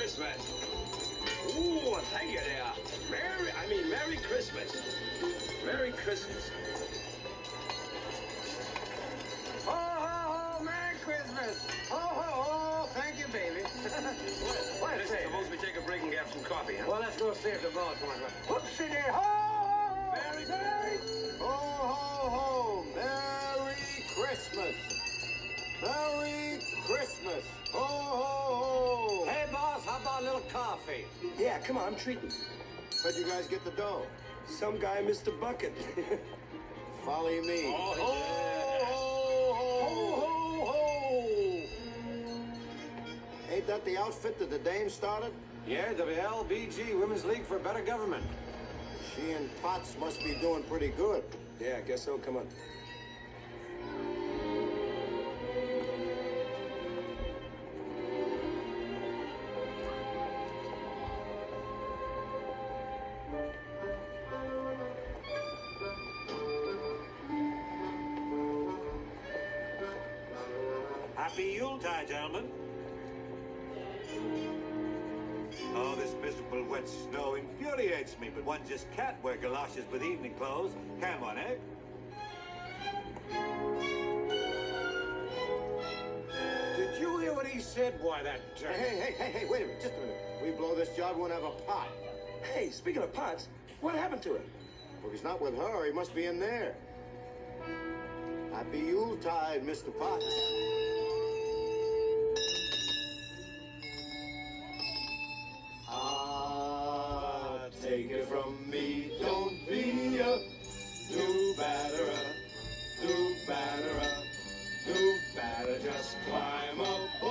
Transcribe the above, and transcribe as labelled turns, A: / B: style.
A: Christmas. Ooh, thank you there. Merry Christmas. Merry Christmas.
B: Ho, ho, ho, Merry Christmas. Ho, ho, ho. Thank you, baby. What
A: Listen, suppose we take a break and get some coffee, huh?
B: Well, let's go see if the boss wants one. Whoopsie there. Ho, ho, ho.
A: Merry Christmas.
C: Ho, ho, ho! Merry Christmas! Merry Christmas! Ho, ho, ho!
B: Hey, boss, how about a little coffee?
A: Yeah, come on, I'm treating.
C: Where'd you guys get the dough?
A: Some guy missed a bucket.
C: Follow me.
A: Oh,
C: ho,
A: yeah.
C: ho, ho!
A: Ho, ho, ho.
C: Ain't that the outfit that the dame started?
B: Yeah, the LBG, Women's League for Better Government.
C: She and Potts must be doing pretty good.
A: Yeah, I guess so. Come on.
D: Happy Yuletide, gentlemen. Oh, this miserable wet snow infuriates me, but one just can't wear galoshes with evening clothes, can one, eh?
B: Did you hear what he said? Why, that...
C: Hey, wait a minute, just a minute. We blow this job, we won't have a pot.
A: Hey, speaking of Potts, what happened to him?
C: Well, if he's not with her, he must be in there. Happy Yuletide, Mr. Potts. Take it from me, don't be a do-batterer, do-batterer, do-batter, just climb aboard.